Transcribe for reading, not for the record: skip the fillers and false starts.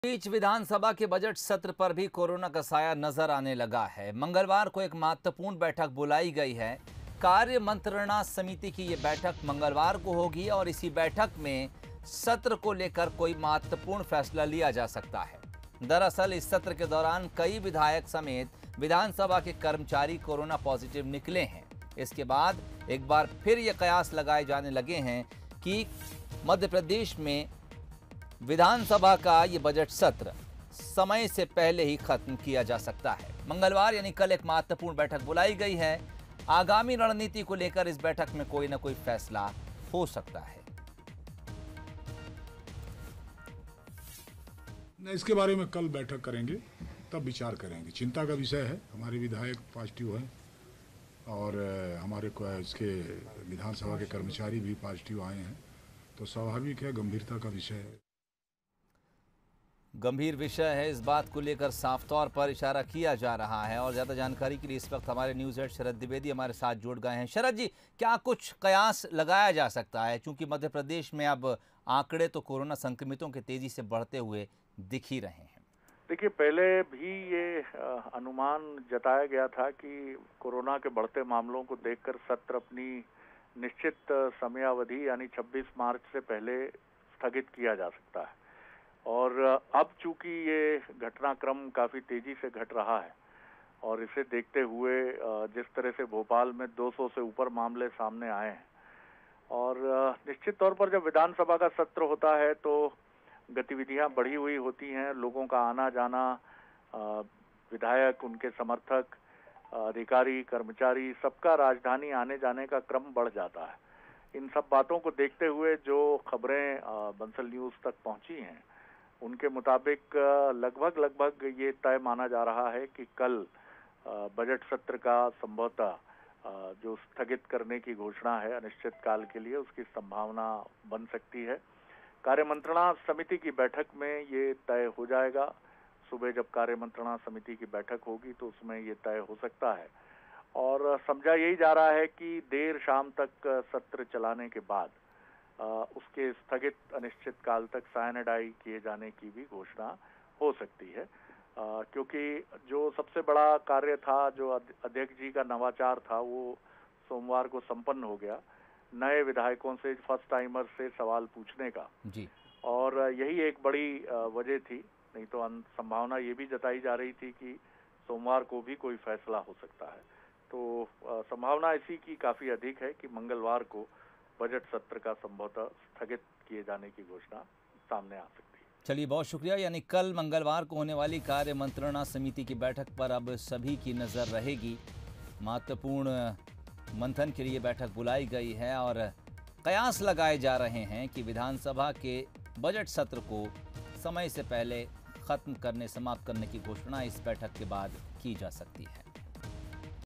बीच विधानसभा के बजट सत्र पर भी कोरोना का साया नजर आने लगा है। मंगलवार को एक महत्वपूर्ण बैठक बुलाई गई है। कार्य मंत्रणा समिति की ये बैठक मंगलवार को होगी और इसी बैठक में सत्र को लेकर कोई महत्वपूर्ण फैसला लिया जा सकता है। दरअसल इस सत्र के दौरान कई विधायक समेत विधानसभा के कर्मचारी कोरोना पॉजिटिव निकले हैं। इसके बाद एक बार फिर ये कयास लगाए जाने लगे हैं कि मध्य प्रदेश में विधानसभा का ये बजट सत्र समय से पहले ही खत्म किया जा सकता है। मंगलवार यानी कल एक महत्वपूर्ण बैठक बुलाई गई है। आगामी रणनीति को लेकर इस बैठक में कोई ना कोई फैसला हो सकता है। इसके बारे में कल बैठक करेंगे, तब विचार करेंगे। चिंता का विषय है। हमारे विधायक पॉजिटिव हैं और हमारे इसके विधानसभा के कर्मचारी भी पॉजिटिव आए हैं, तो स्वाभाविक है, गंभीरता का विषय है। गंभीर विषय है, इस बात को लेकर साफ तौर पर इशारा किया जा रहा है। और ज़्यादा जानकारी के लिए इस वक्त हमारे न्यूज़ हेड शरद द्विवेदी हमारे साथ जुड़ गए हैं। शरद जी, क्या कुछ कयास लगाया जा सकता है, क्योंकि मध्य प्रदेश में अब आंकड़े तो कोरोना संक्रमितों के तेजी से बढ़ते हुए दिख ही रहे हैं? देखिए, पहले भी ये अनुमान जताया गया था कि कोरोना के बढ़ते मामलों को देखकर सत्र अपनी निश्चित समयावधि यानी 26 मार्च से पहले स्थगित किया जा सकता है। और अब चूंकि ये घटनाक्रम काफी तेजी से घट रहा है और इसे देखते हुए जिस तरह से भोपाल में 200 से ऊपर मामले सामने आए हैं और निश्चित तौर पर जब विधानसभा का सत्र होता है तो गतिविधियां बढ़ी हुई होती हैं, लोगों का आना जाना, विधायक, उनके समर्थक, अधिकारी, कर्मचारी, सबका राजधानी आने जाने का क्रम बढ़ जाता है। इन सब बातों को देखते हुए जो खबरें बंसल न्यूज तक पहुंची हैं उनके मुताबिक लगभग ये तय माना जा रहा है कि कल बजट सत्र का संभवतः जो स्थगित करने की घोषणा है अनिश्चित काल के लिए, उसकी संभावना बन सकती है। कार्य मंत्रणा समिति की बैठक में ये तय हो जाएगा। सुबह जब कार्य मंत्रणा समिति की बैठक होगी तो उसमें ये तय हो सकता है और समझा यही जा रहा है कि देर शाम तक सत्र चलाने के बाद उसके स्थगित अनिश्चित काल तक सायनाडाई किए जाने की भी घोषणा हो सकती है, क्योंकि जो सबसे बड़ा कार्य था, जो अध्यक्ष जी का नवाचार था, वो सोमवार को संपन्न हो गया। नए विधायकों से, फर्स्ट टाइमर से सवाल पूछने का जी। और यही एक बड़ी वजह थी। नहीं तो संभावना ये भी जताई जा रही थी कि सोमवार को भी कोई फैसला हो सकता है। तो संभावना इसी की काफी अधिक है कि मंगलवार को बजट सत्र का संभवतः स्थगित किए जाने की घोषणा सामने आ सकती है। चलिए, बहुत शुक्रिया। यानी कल मंगलवार को होने वाली कार्य मंत्रणा समिति की बैठक पर अब सभी की नज़र रहेगी। महत्वपूर्ण मंथन के लिए बैठक बुलाई गई है और कयास लगाए जा रहे हैं कि विधानसभा के बजट सत्र को समय से पहले खत्म करने, समाप्त करने की घोषणा इस बैठक के बाद की जा सकती है।